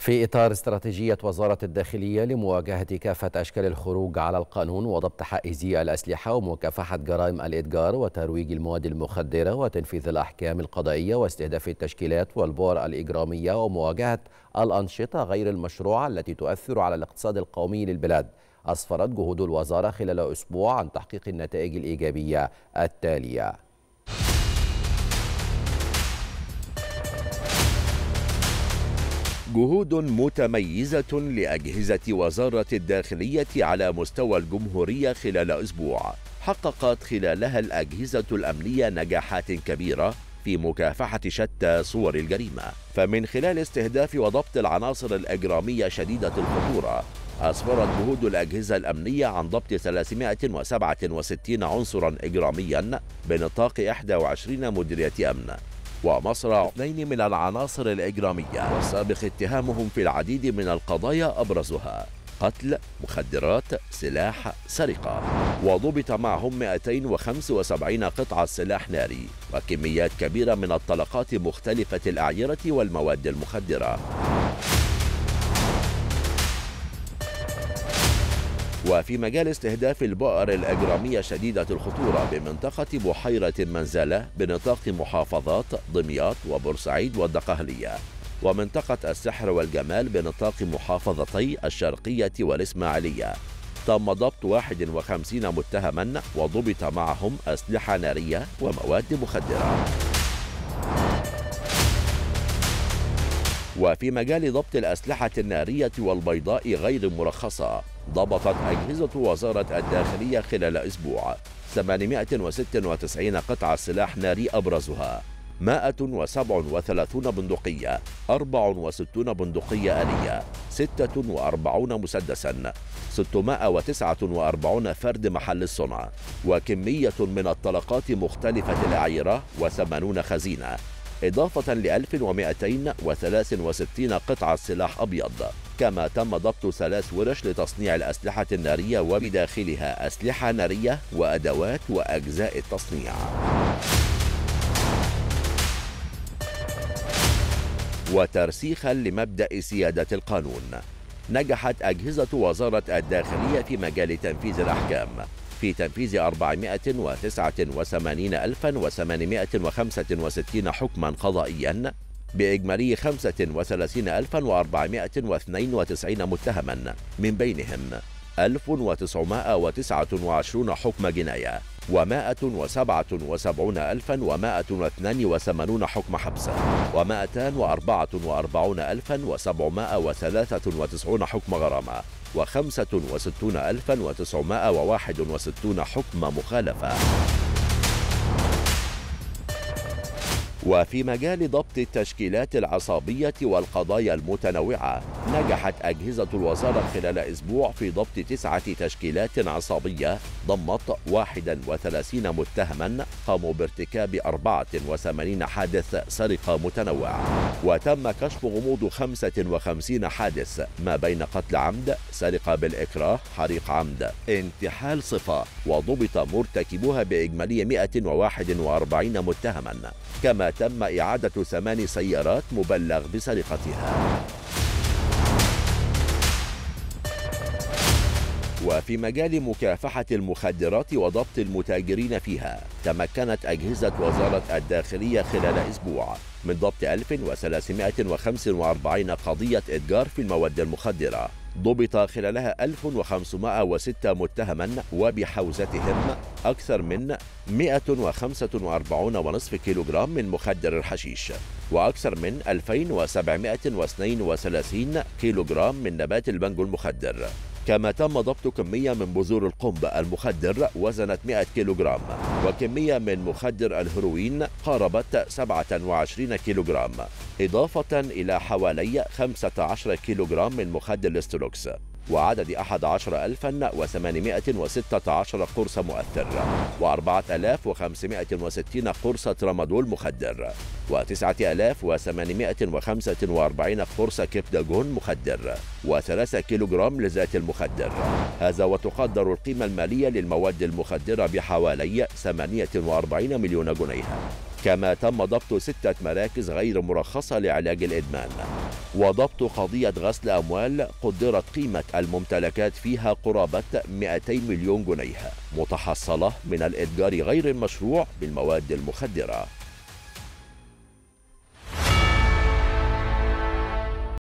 في إطار استراتيجية وزارة الداخلية لمواجهة كافة أشكال الخروج على القانون وضبط حائزي الأسلحة ومكافحة جرائم الإتجار وترويج المواد المخدرة وتنفيذ الأحكام القضائية واستهداف التشكيلات والبؤر الإجرامية ومواجهة الأنشطة غير المشروعة التي تؤثر على الاقتصاد القومي للبلاد، أسفرت جهود الوزارة خلال أسبوع عن تحقيق النتائج الإيجابية التالية. جهود متميزة لأجهزة وزارة الداخلية على مستوى الجمهورية خلال أسبوع حققت خلالها الأجهزة الأمنية نجاحات كبيرة في مكافحة شتى صور الجريمة، فمن خلال استهداف وضبط العناصر الإجرامية شديدة الخطورة أسفرت جهود الأجهزة الأمنية عن ضبط 367 عنصرا إجراميا بنطاق 21 مديرية أمن ومصرع 2 من العناصر الإجرامية والسابق اتهامهم في العديد من القضايا أبرزها قتل، مخدرات، سلاح، سرقة، وضبط معهم 275 قطعة سلاح ناري وكميات كبيرة من الطلقات مختلفة الأعيرة والمواد المخدرة. وفي مجال استهداف البؤر الإجرامية شديدة الخطورة بمنطقة بحيرة منزلة بنطاق محافظات دمياط وبورسعيد والدقهلية، ومنطقة السحر والجمال بنطاق محافظتي الشرقية والإسماعيلية، تم ضبط 51 متهما وضبط معهم أسلحة نارية ومواد مخدرة. وفي مجال ضبط الأسلحة النارية والبيضاء غير المرخصة ضبطت أجهزة وزارة الداخلية خلال أسبوع 896 قطعة سلاح ناري أبرزها 137 بندقية، 64 بندقية آلية، 46 مسدسا، 649 فرد محل الصنع، وكمية من الطلقات مختلفة الأعيرة و80 خزينة، إضافة ل 1263 قطعة سلاح أبيض. كما تم ضبط 3 ورش لتصنيع الأسلحة النارية وبداخلها أسلحة نارية وأدوات وأجزاء التصنيع. وترسيخا لمبدأ سيادة القانون، نجحت أجهزة وزارة الداخلية في مجال تنفيذ الأحكام في تنفيذ 489,865 حكما قضائيا بإجمالي 35,492 متهما، من بينهم 1929 حكم جناية و177,182 حكم حبس و244,793 حكم غرامة و65,961 حكم مخالفة. وفي مجال ضبط التشكيلات العصابية والقضايا المتنوعة نجحت أجهزة الوزارة خلال أسبوع في ضبط 9 تشكيلات عصابية ضمت 31 متهما قاموا بارتكاب 84 حادث سرقة متنوع، وتم كشف غموض 55 حادث ما بين قتل عمد، سرقة بالإكراه، حريق عمد، انتحال صفة، وضبط مرتكبوها بإجمالي 141 متهما. كما تم إعادة 8 سيارات مبلغ بسرقتها. وفي مجال مكافحة المخدرات وضبط المتاجرين فيها تمكنت أجهزة وزارة الداخلية خلال أسبوع من ضبط 1345 قضية إتجار في المواد المخدرة، ضبط خلالها 1506 متهما وبحوزتهم أكثر من 145.5 كيلوغرام من مخدر الحشيش وأكثر من 2732 كيلوغرام من نبات البنجو المخدر. كما تم ضبط كمية من بذور القنب المخدر وزنت 100 كيلوغرام، وكمية من مخدر الهيروين قاربت 27 كيلوغرام، إضافة إلى حوالي 15 كيلوغرام من مخدر الاستروكس وعدد 11,816 قرص مؤثر و4,560 قرص ترامادول مخدر و9,845 قرص كبداجون مخدر و3 كيلوغرام لزيت المخدر. هذا وتقدر القيمة المالية للمواد المخدرة بحوالي 48 مليون جنيه. كما تم ضبط 6 مراكز غير مرخصة لعلاج الإدمان، وضبط قضية غسل أموال قدرت قيمة الممتلكات فيها قرابة 200 مليون جنيه متحصلة من الإتجار غير المشروع بالمواد المخدرة.